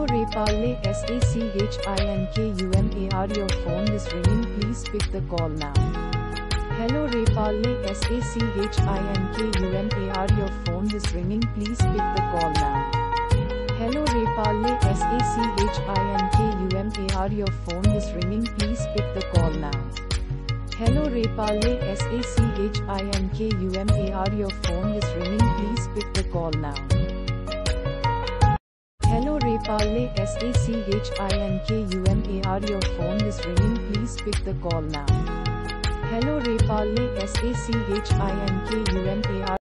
REPALLE SACHINKUMAR, your phone is ringing, please pick the call now. Hello REPALLE SACHINKUMAR, your phone is ringing, please pick the call now. Hello REPALLE SACHINKUMAR, your phone is ringing, please pick the call now. Hello REPALLE SACHINKUMAR, your phone is ringing, please pick the call now. Hello REPALLE SACHINKUMAR, your phone is ringing, please pick the call now. Hello REPALLE SACHINKUMAR.